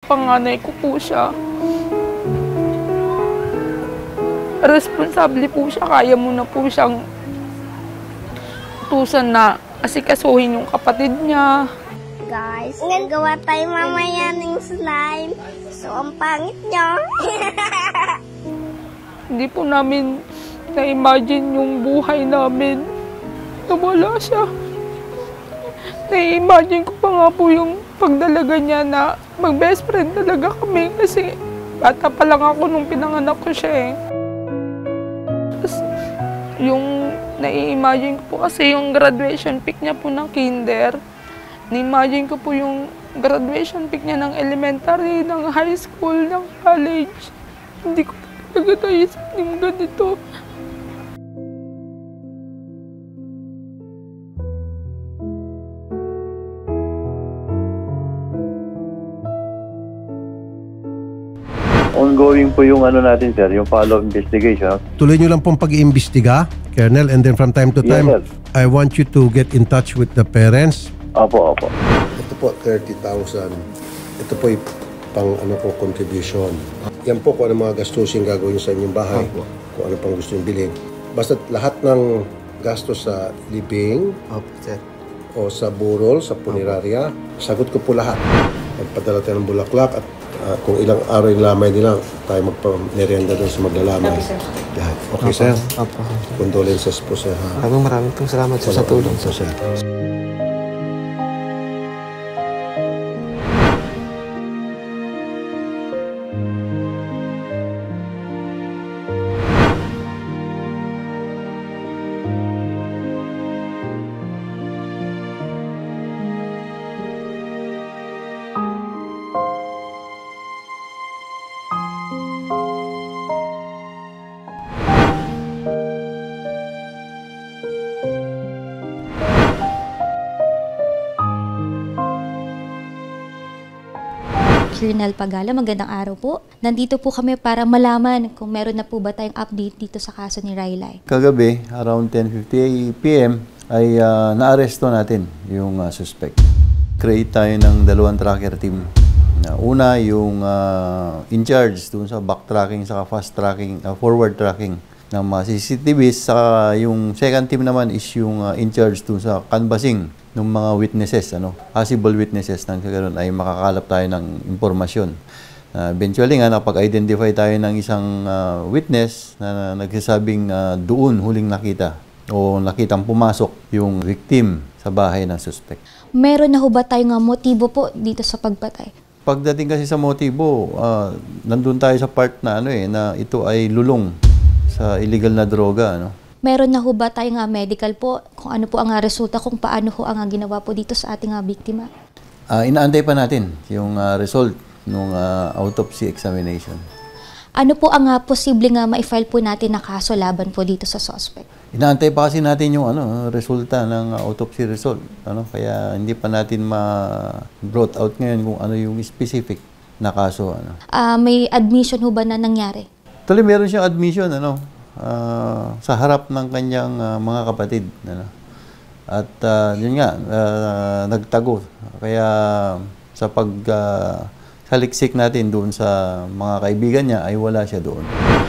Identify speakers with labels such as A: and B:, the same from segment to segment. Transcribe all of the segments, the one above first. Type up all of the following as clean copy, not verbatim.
A: panganay ko po siya. Responsable po siya, kaya mo na po siyang utusan na asikasuhin yung kapatid niya.
B: Guys, gawa tayo mamaya ng slime. So, ang pangit niya.
A: Hindi po namin na-imagine yung buhay namin na wala siya. Na-imagine ko pa nga po yung pagdalaga niya na mag-best friend talaga kami kasi bata pa lang ako nung pinanganak ko siya eh. Tapos, yung na-imagine ko po kasi yung graduation pic niya po ng kinder. Na-imagine ko po yung graduation pic niya ng elementary, ng high school, ng college. Hindi ko talaga naisip yung ganito.
C: Ongoing po yung ano natin, sir, yung follow-up investigation.
D: Tuloy nyo lang pong pag-iimbestiga, Colonel, and then from time to time,
C: Yes,
D: I want you to get in touch with the parents.
C: Opo, opo.
D: Ito po, 30,000. Ito po yung pang ano po, contribution. Yan po kung ano mga gastusin gagawin sa inyong bahay, kung ano pang gusto nyo bilhin. Basta lahat ng gastos sa living, o sa burol, sa punerarya, sagot ko po lahat. Magpadala tayo ng bulaklak at kung ilang araw yung lamay nila, tayo magpa-merienda doon sa maglalamay. Lahat. Okay, sir?
E: Opo.
D: Condolences po, sir.
E: Maraming pong salamat sa tulong.
D: Sir.
F: Colonel Pagala, magandang araw po. Nandito po kami para malaman kung meron na po ba tayong update dito sa kaso ni Raylay.
G: Kagabi, around 10:50 p.m. ay naaresto natin yung suspect. Create tayo ng dalawang tracker team. Una, yung in charge dun sa backtracking, saka fast tracking, forward tracking ng mga CCTVs. Saka yung second team naman is yung in charge dun sa canvassing ng mga witnesses, possible witnesses nang ganoon ay makakalap tayo ng impormasyon. Eventually nga, napag-identify tayo ng isang witness na nagsasabing doon huling nakita o nakitang pumasok yung victim sa bahay ng suspect.
F: Meron na ho ba tayong motibo po dito sa pagpatay?
G: Pagdating kasi sa motibo, nandun tayo sa part na na ito ay lulong sa illegal na droga,
F: Meron na ho ba tayong medical po? Kung ano po ang resulta, kung paano ho ang ginawa po dito sa ating biktima?
G: Inaantay pa natin yung result ng autopsy examination.
F: Ano po ang posibleng ma-file po natin na kaso laban po dito sa suspect?
G: Inaantay pa kasi natin yung resulta ng autopsy result. Kaya hindi pa natin ma-brought out ngayon kung ano yung specific na kaso.
F: May admission ho ba na nangyari?
G: Tuloy meron siyang admission sa harap ng kanyang mga kapatid. At yun nga, nagtago. Kaya sa saliksik natin doon sa mga kaibigan niya ay wala siya doon.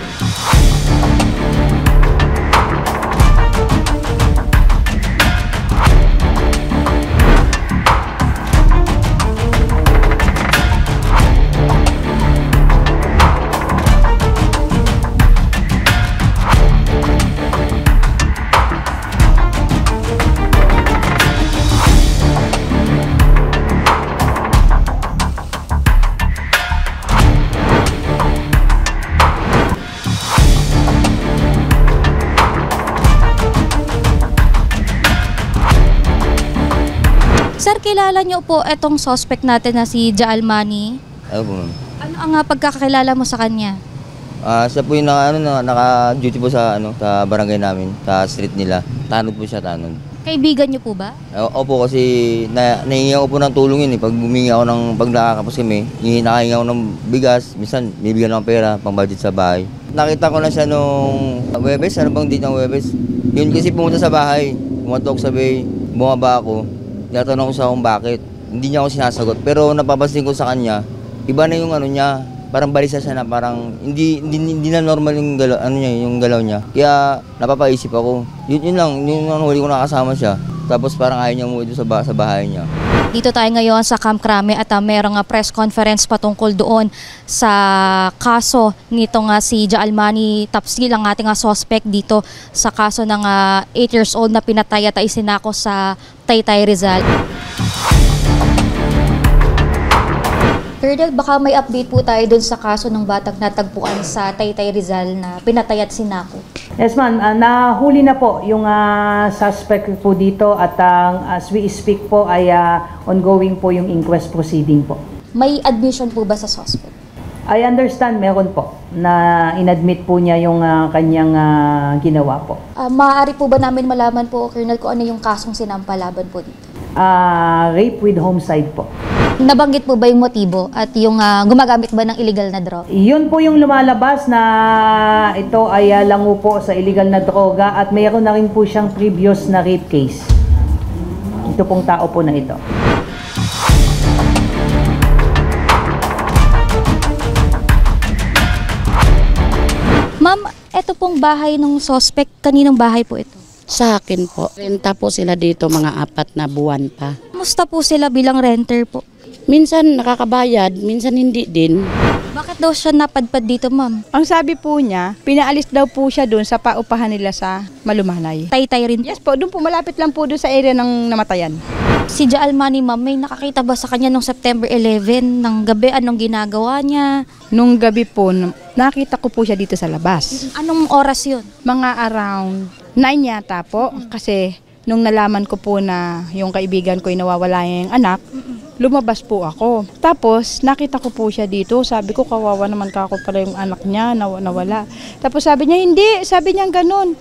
F: Sir, kilala niyo po itong suspect natin na si Jaalmani?
H: Ano po, ma'am?
F: Ano ang pagkakakilala mo sa kanya?
H: Siya po yung naka-duty po sa barangay namin, sa street nila. Tanod po siya, tanod.
F: Kaibigan niyo po ba?
H: Opo, kasi nahingi ako po ng tulong yun. Pag humingi ako pag nakakapos kami, nakahingi ako ng bigas, minsan bibigyan ng pera, pang budget sa bahay. Nakita ko na siya nung Webes, ano bang date ng Webes? Yun kasi pumunta sa bahay, pumatok sa bay, bumaba ako. Tinatanong ko sa kung bakit. Hindi niya ako sinasagot. Pero napapansin ko sa kanya, iba na yung ano niya, parang balisa siya na parang hindi na normal yung galaw niya. Kaya napapaisip ako. Yun lang, yung huli ko nakasama siya. Tapos parang ayaw niya umuwi sa bahay niya.
F: Dito tayo ngayon sa Camp Crame at mayroong press conference patungkol doon sa kaso nitong si Jaalmani Tapsil, ang ating suspect dito sa kaso ng 8 years old na pinatay at isinako sa Taytay, Rizal. Colonel, baka may update po tayo doon sa kaso ng batang natagpuan sa Taytay, Rizal na pinatay at sinako.
I: Yes ma'am, nahuli na po yung suspect po dito at as we speak po ay ongoing po yung inquest proceeding po.
F: May admission po ba sa suspect?
I: I understand meron po na inadmit po niya yung kanyang ginawa po.
F: Maaari po ba namin malaman po, Colonel, kung ano yung kasong sinampalaban po dito?
I: Rape with homicide po.
F: Nabanggit po ba yung motibo at yung gumagamit ba ng illegal na droga?
I: Yun po yung lumalabas na ito ay lango po sa illegal na droga at mayroon na rin po siyang previous na rape case. Ito pong tao po na ito.
F: Ma'am, ito pong bahay ng suspect, kaninong bahay po ito?
J: Sa akin po. Renta po sila dito mga 4 na buwan pa.
F: Kumusta po sila bilang renter po?
J: Minsan nakakabayad, minsan hindi din.
F: Bakit daw siya napadpad dito, ma'am?
K: Ang sabi po niya, pinaalis daw po siya doon sa paupahan nila sa Malumanay.
F: Taytay rin po?
K: Yes po, doon po malapit lang po doon sa area ng namatayan.
F: Si Jaalmani, ma'am, may nakakita ba sa kanya nung September 11 ng gabi? Anong ginagawa niya?
K: Nung gabi po, nakita ko po siya dito sa labas.
F: Anong oras yun?
K: Mga around 9 yata po, kasi nung nalaman ko po na yung kaibigan ko ay nawawala yung anak, lumabas po ako. Tapos nakita ko po siya dito, sabi ko kawawa naman kako pala yung anak niya, nawala. Tapos sabi niya, hindi, sabi niya ganun.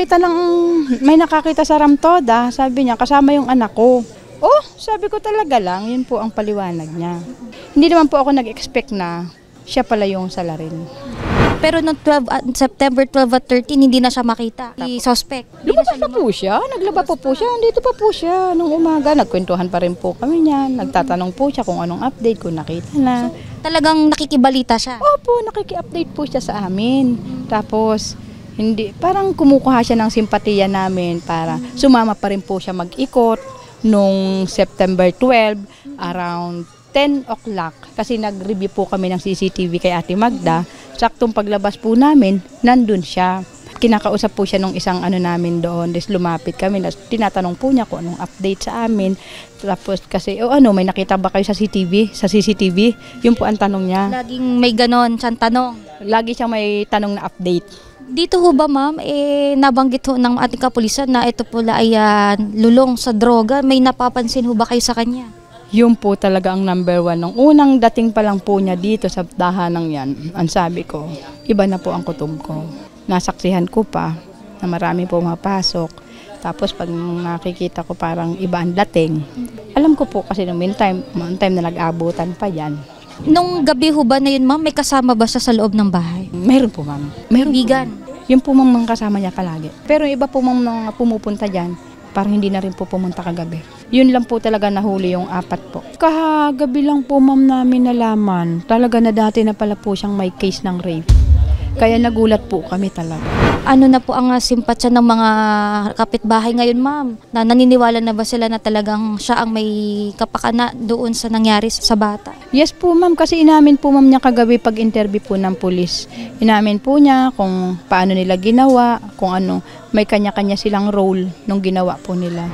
K: May nakakita sa Ramtoda, sabi niya kasama yung anak ko. Oh, sabi ko talaga lang, yun po ang paliwanag niya. Hindi naman po ako nag-expect na siya pala yung salarin.
F: Pero noong September 12 at 13, hindi na siya makita. Si suspect.
K: Lumabas pa po siya, naglaba po siya, dito pa po siya. Nung umaga, nagkwentuhan pa rin po kami niyan. Nagtatanong po siya kung anong update, kung nakita na.
F: So, talagang nakikibalita siya?
K: Opo, nakiki-update po siya sa amin. Tapos, parang kumukuha siya ng simpatiya namin para sumama pa rin po siya mag-ikot. Nung September 12, around 10 o'clock, kasi nag-review po kami ng CCTV kay Ate Magda, saktong paglabas po namin, nandun siya. Kinakausap po siya nung isang namin doon, des lumapit kami, tinatanong po niya kung anong update sa amin. Tapos kasi, may nakita ba kayo sa CCTV? Yun po ang tanong niya.
F: Laging may ganon siyang tanong?
K: Lagi siyang may tanong na update.
F: Dito ho ba, ma'am, nabanggit ho ng ating kapulisan na ito pula ay lulong sa droga. May napapansin ho ba kayo sa kanya?
K: Yun po talaga ang number 1. Nung unang dating pa lang po niya dito sa dahanang yan, ang sabi ko, iba na po ang kutob ko. Nasaksihan ko pa na marami po mapasok. Tapos pag nakikita ko parang iba ang dating, alam ko po kasi nung meantime na nag-abutan pa yan.
F: Nung gabi ho ba na yun, ma'am, may kasama ba siya sa loob ng bahay?
K: Meron po, ma'am. Meron
F: bigan?
K: Yun po, ma'am, kasama niya palagi. Pero iba po, ma'am, nang pumupunta dyan, parang hindi na rin po pumunta kagabi. Yun lang po talaga nahuli yung 4 po. Kahagabi lang po, ma'am, namin nalaman. Talaga na dati na pala po siyang may case ng rape. Kaya nagulat po kami talaga.
F: Ano na po ang simpatsya ng mga kapitbahay ngayon, ma'am? Na naniniwala na ba sila na talagang siya ang may kapakana doon sa nangyari sa bata?
K: Yes po, ma'am, kasi inamin po, ma'am, niya kagabi pag-interview po ng pulis. Inamin po niya kung paano nila ginawa, kung ano, may kanya-kanya silang role nung ginawa po nila.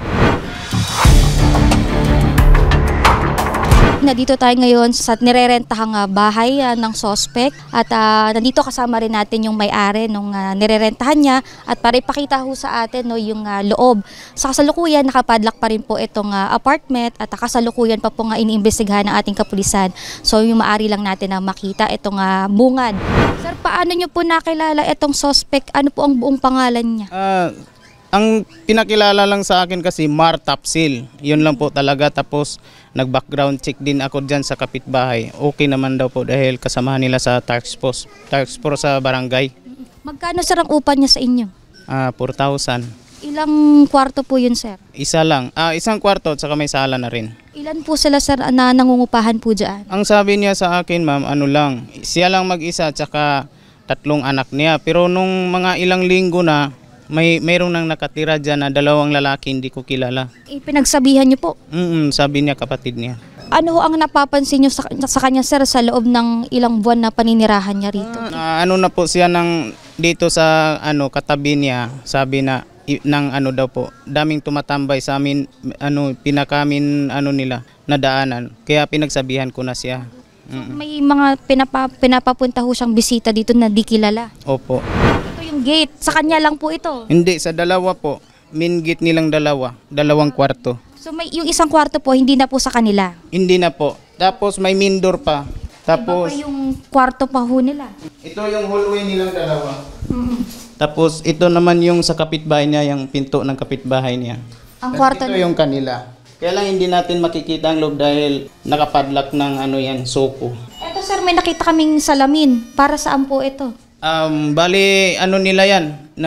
F: Nandito tayo ngayon sa nirerentahang bahay ng suspect at nandito kasama rin natin yung may-ari nung nirerentahan niya at para ipakita ho sa atin yung loob. Sa kasalukuyan, nakapadlock pa rin po itong apartment at kasalukuyan pa po nga iniimbestigahan ng ating kapulisan. So yung maaari lang natin na makita itong bungad. Sir, paano nyo po nakilala itong suspect? Ano po ang buong pangalan niya?
L: Ang pinakilala lang sa akin kasi Mar Tapsil, yun lang po talaga. Tapos nag-background check din ako dyan sa kapitbahay. Okay naman daw po dahil kasamahan nila sa task force sa barangay.
F: Magkano sir ang upa niya sa inyo?
L: 4,000.
F: Ilang kwarto po yun, sir?
L: Isa lang. Isang kwarto at saka may sala na rin.
F: Ilan po sila, sir, na nangungupahan po dyan?
L: Ang sabi niya sa akin, ma'am, siya lang mag-isa at saka 3 anak niya. Pero nung mga ilang linggo na, mayroong nang nakatira dyan na 2 lalaki hindi ko kilala.
F: Pinagsabihan niyo po?
L: Sabi niya kapatid niya.
F: Ano ho ang napapansin niyo sa kanya, sir, sa loob ng ilang buwan na paninirahan niya rito?
L: Na po siya dito sa katabi niya, sabi na daw po, daming tumatambay sa amin, pinakamin nila na daanan. Kaya pinagsabihan ko na siya.
F: May mga pinapapunta ho siyang bisita dito na di kilala?
L: Opo.
F: Ito yung gate, sa kanya lang po ito?
L: Hindi, sa 2 po. Main gate nilang 2 kwarto.
F: So yung isang kwarto po, hindi na po sa kanila?
L: Hindi na po. Tapos may main door pa. Tapos
F: iba pa yung kwarto pa ho nila?
L: Ito yung hallway nilang 2. Tapos ito naman yung sa kapitbahay niya, yung pinto ng kapitbahay niya.
F: Ang kwarto
L: ito yung kanila. Kaya lang hindi natin makikita ang loob dahil nakapadlock ng soko.
F: Ito, sir, may nakita kaming salamin. Para saan po ito?
L: Bali nila yan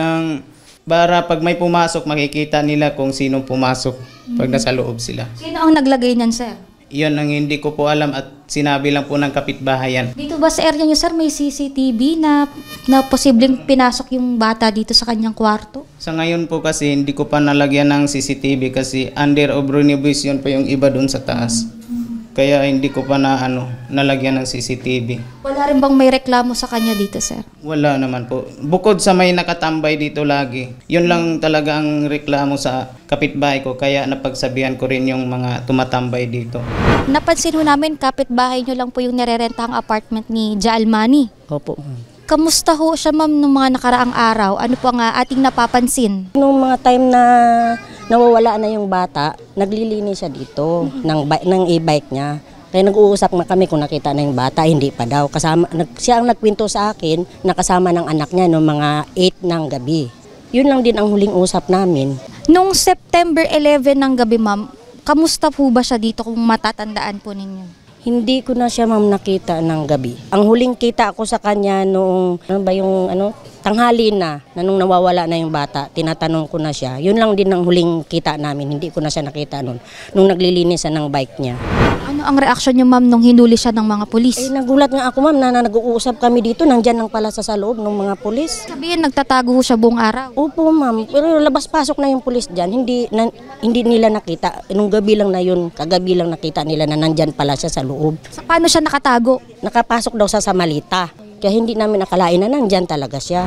L: para pag may pumasok makikita nila kung sino pumasok pag nasa loob sila.
F: Sino ang naglagay niyan, sir?
L: Iyon ang hindi ko po alam at sinabi lang po ng kapitbahay yan.
F: Dito ba sa area niyo, sir, may CCTV na posibleng pinasok yung bata dito sa kanyang kwarto?
L: Sa ngayon po kasi hindi ko pa nalagyan ng CCTV kasi under of renovation pa yung iba doon sa taas. Kaya hindi ko pa nalagyan ng CCTV.
F: Wala rin bang may reklamo sa kanya dito, sir?
L: Wala naman po. Bukod sa may nakatambay dito lagi, yun lang talaga ang reklamo sa kapitbahay ko. Kaya napagsabihan ko rin yung mga tumatambay dito.
F: Napansin ho namin, kapitbahay nyo lang po yung nirerentahang apartment ni Jaalmani.
M: Opo.
F: Kamusta ho siya, ma'am, nung mga nakaraang araw? Ano po ang ating napapansin?
M: Nung mga time na nawawala na yung bata, naglilinis siya dito ng e-bike niya. Kaya nag-uusap na kami kung nakita na yung bata, hindi pa daw. Siya ang nagkwento sa akin na kasama ng anak niya noong mga 8 ng gabi. Yun lang din ang huling usap namin.
F: Nung September 11 ng gabi, ma'am, kamusta po ba siya dito kung matatandaan po ninyo?
M: Hindi ko na siya, ma'am, nakita ng gabi. Ang huling kita ko sa kanya noong tanghali na nung nawawala na yung bata, tinatanong ko na siya. Yun lang din ang huling kita namin. Hindi ko na siya nakita nung naglilinis ng bike niya.
F: Ano ang reaksyon niyo, ma'am, nung hinuli siya ng mga pulis?
M: Nagulat nga ako, ma'am, na nag-uusap kami dito. Nandyan lang pala sa loob ng mga pulis.
F: Sabihin, nagtatago siya buong araw?
M: Opo, ma'am. Pero labas-pasok na yung pulis dyan. Hindi nila nakita. Nung gabi lang na yun, kagabi lang nakita nila na nandyan pala siya sa loob.
F: Paano siya nakatago?
M: Nakapasok daw sa malita. Kaya hindi namin nakalain na nandyan talaga siya.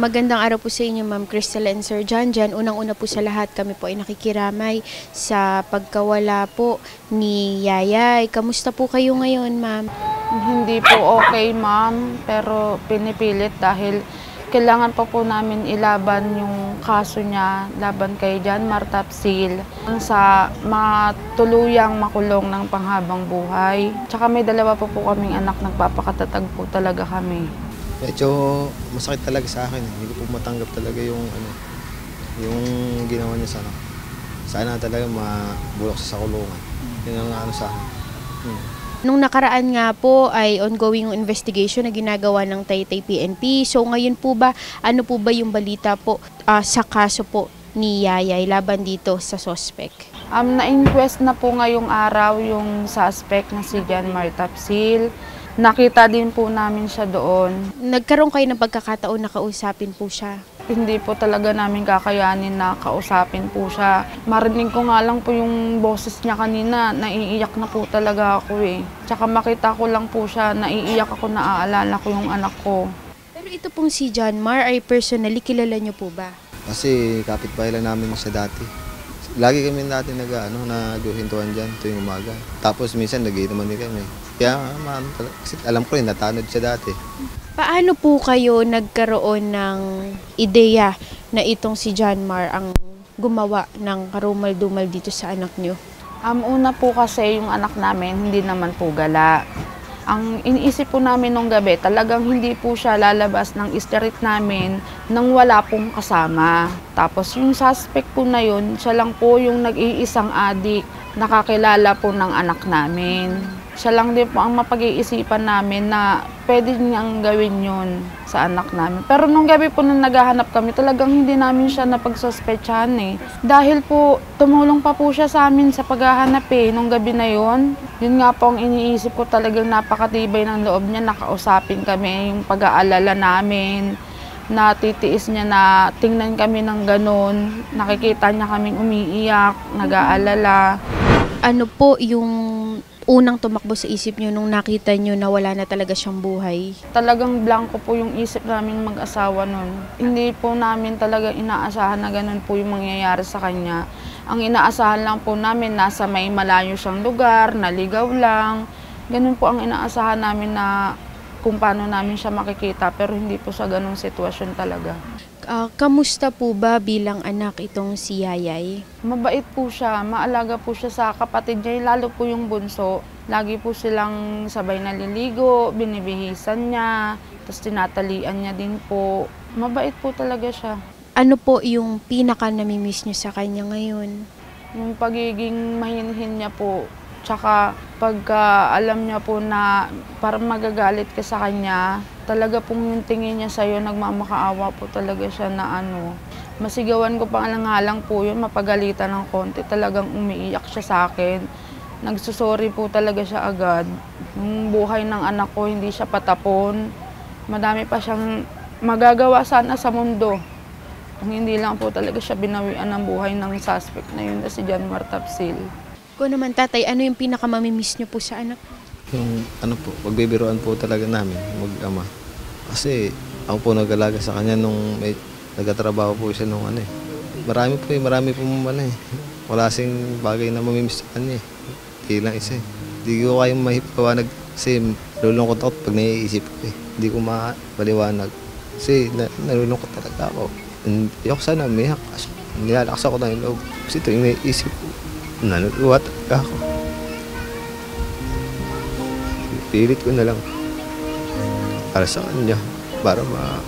N: Magandang araw po sa inyo, Ma'am Crystal and Sir John. Unang-una po sa lahat, kami po ay nakikiramay sa pagkawala po ni Yayay. Kamusta po kayo ngayon, Ma'am?
A: Hindi po okay, ma'am, pero pinipilit dahil kailangan pa po namin ilaban yung kaso niya laban kay John Mar Tapsil sa matuluyang makulong ng panghabang buhay. Tsaka may dalawa po kaming anak, nagpapakatatag po talaga kami.
E: Medyo masakit talaga sa akin. Hindi ko po matanggap talaga yung ginawa niya sa akin. Sana talaga mabulok sa kulungan. Yun ang sa akin.
N: Nung nakaraan nga po ay ongoing yung investigation na ginagawa ng Taytay PNP. So ngayon po ba, ano po ba yung balita po sa kaso po ni Yayay laban dito sa suspect?
A: Na-inquest na po ngayong araw yung suspect na si John Mar Tapsil. Nakita din po namin siya doon.
N: Nagkaroon kayo ng pagkakataon na kausapin po siya?
A: Hindi po talaga namin kakayanin na kausapin po siya. Marinig ko nga lang po yung boses niya kanina, naiiyak na po talaga ako eh. Tsaka makita ko lang po siya, naiiyak ako, naaalala ko yung anak ko.
N: Pero ito pong si John Mar ay personally, kilala niyo po ba?
E: Kasi kapitbahay lang namin siya dati. Lagi kami dati naghihintuan dyan tuwing umaga. Tapos minsan nag-iinuman din kami. Kaya kasi alam ko rin, natanod siya dati.
N: Paano po kayo nagkaroon ng ideya na itong si John Mar ang gumawa ng karumal-dumal dito sa anak niyo?
A: Una po kasi yung anak namin, hindi naman po gala. Ang iniisip po namin nung gabi, talagang hindi po siya lalabas ng street namin nang wala pong kasama. Tapos yung suspect po na yun, siya lang po yung nag-iisang adik, nakakilala po ng anak namin. Siya lang din po ang mapag-iisipan namin na pwede niyang gawin yun sa anak namin. Pero nung gabi po nung naghahanap kami, talagang hindi namin siya napagsuspetsahan eh. Dahil po, tumulong pa po siya sa amin sa paghahanap eh, nung gabi na yun. Yun nga po ang iniisip ko, talagang napakatibay ng loob niya, nakausapin kami, yung pag-aalala namin, natitiis niya na tingnan kami ng ganun, nakikita niya kaming umiiyak, nag-aalala.
N: Ano po yung unang tumakbo sa isip niyo nung nakita niyo na wala na talaga siyang buhay?
A: Talagang blanco po yung isip namin mag-asawa nun. Hindi po namin talaga inaasahan na ganun po yung mangyayari sa kanya. Ang inaasahan lang po namin, nasa may malayo siyang lugar, naligaw lang. Ganun po ang inaasahan namin na kung paano namin siya makikita, pero hindi po sa ganung sitwasyon talaga.
N: Kamusta po ba bilang anak itong si Yayay?
A: Mabait po siya, maalaga po siya sa kapatid niya, lalo po yung bunso. Lagi po silang sabay naliligo, binibihisan niya, tapos tinatalian niya din po. Mabait po talaga siya.
N: Ano po yung pinaka namimiss niyo sa kanya ngayon?
A: Yung pagiging mahinhin niya po, tsaka pagka alam niya po na parang magagalit ka sa kanya, talaga pong yung tingin niya sa'yo, nagmamakaawa po talaga siya na masigawan ko pang alang-alang po yun, mapagalitan ng konti, talagang umiiyak siya sa akin. Nagsusorry po talaga siya agad. Yung buhay ng anak ko, hindi siya patapon. Madami pa siyang magagawa sana sa mundo. Kung hindi lang po talaga siya binawian ng buhay ng suspect na yun na si John Mar Tapsil.
N: Kung naman tatay, ano yung pinakamamimiss niyo po sa anak?
E: Yung pagbibiruan po talaga namin, mag-ama. Kasi ako po nag-alaga sa kanya nung may nagtatrabaho po siya nung Marami po wala sing bagay na mamimiss sa kanya eh. Hindi lang isa eh. Hindi ko kayong mahipawanag kasi nalulungkot ako pag naiisip ko eh. Hindi ko mapaliwanag kasi nalulungkot talaga ako. Hindi ako sana umiyak kasi nilalakas ako ng loob. Kasi ito yung naiisip ko, naluluwa talaga ako. Pilit ko na lang para sa kanya, para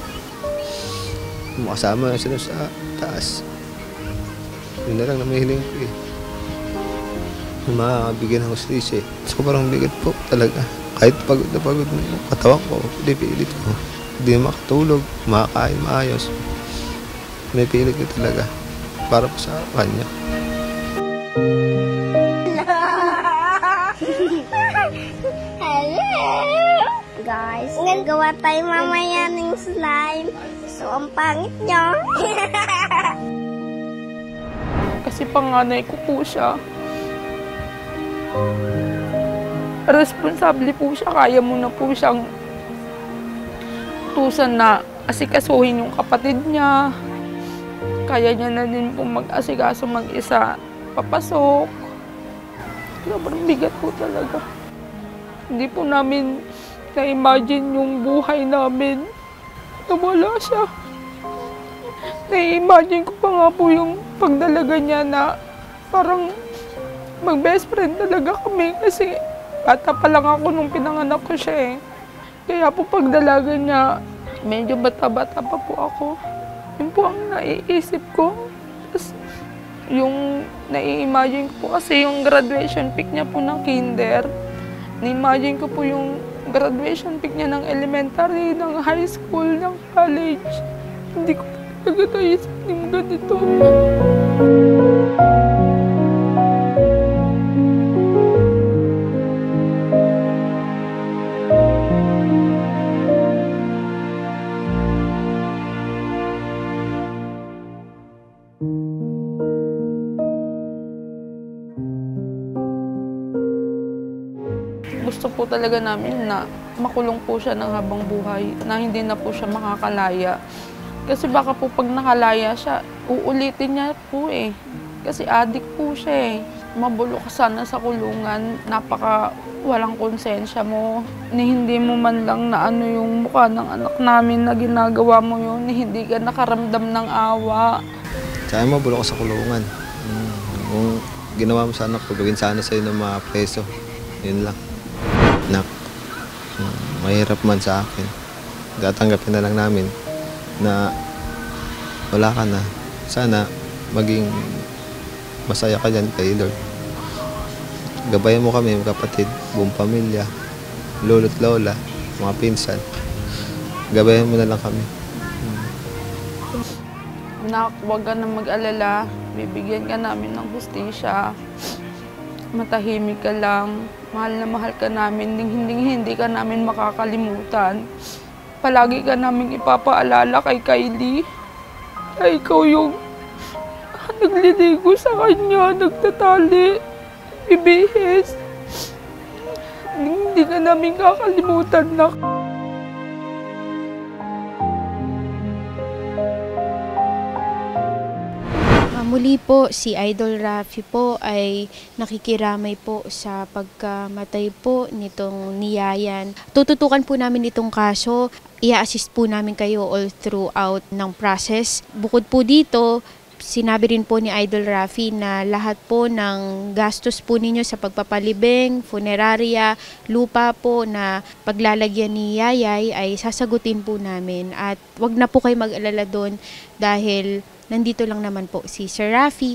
E: makasama sila sa taas. Yun na lang na may hiling ko eh. Makakabigyan ng hustisya eh. Sobrang bigat po talaga. Kahit pagod na yung katawan ko, pilit ko. Hindi makatulog, makakain maayos. May pilit ko talaga para po sa kanya.
B: Guys, gagawa tayo mamaya ng slime. So, ang pangit niya.
A: Kasi panganay ko po siya. Responsable po siya. Kaya mo na po siyang tusan na asikasuhin yung kapatid niya. Kaya niya na din po mag-asikaso mag-isa papasok. Sobrang bigat po talaga. Hindi po namin na-imagine yung buhay namin na wala siya. Na-imagine ko pa nga po yung pagdalaga niya na parang mag-best friend talaga kami kasi bata pa lang ako nung pinanganak ko siya eh. Kaya po pagdalaga niya, medyo bata-bata pa po ako. Yun po ang naiisip ko. Tapos yung nai-imagine ko po kasi yung graduation pic niya po ng kinder. Na-imagine ko po yung graduation pic niya ng elementary, ng high school, ng college. Hindi ko talaga naisip yung ganito. Gusto po talaga namin na makulong po siya ng habang buhay, na hindi na po siya makakalaya. Kasi baka po pag nakalaya siya, uulitin niya po eh. Kasi addict po siya eh. Mabulok ka sana sa kulungan, napaka walang konsensya mo. Ni hindi mo man lang na ano yung mukha ng anak namin na ginagawa mo yun, ni hindi ka nakaramdam ng awa.
E: Kaya mabulok ka sa kulungan. Kung ginawa mo sa anak ko, gawin sana sa'yo ng mga preso. Yun lang. Nak, mahirap man sa akin. Tatanggapin na lang namin na wala ka na. Sana maging masaya ka dyan kay Lord. Gabayan mo kami, kapatid, buong pamilya, lolo't lola, mga pinsan. Gabayan mo na lang kami.
A: Nak, huwag ka na mag-alala. Bibigyan ka namin ng hustisya. Matahimik ka lang. Mahal na mahal ka namin. Hindi ka namin makakalimutan. Palagi ka namin ipapaalala kay Kylie. Na ikaw yung nagliligo sa kanya, nagtatali, bibihis. Hindi ka namin kakalimutan, Nak.
N: Muli po, si Idol Rafi po ay nakikiramay po sa pagkamatay po nitong niyayan. Tututukan po namin itong kaso. I-assist po namin kayo all throughout ng process. Bukod po dito, sinabi rin po ni Idol Rafi na lahat po ng gastos po ninyo sa pagpapalibing, funeraria, lupa po na paglalagyan ni Yayay ay sasagutin po namin. At wag na po kayo mag-alala doon dahil nandito lang naman po si Sir Rafi.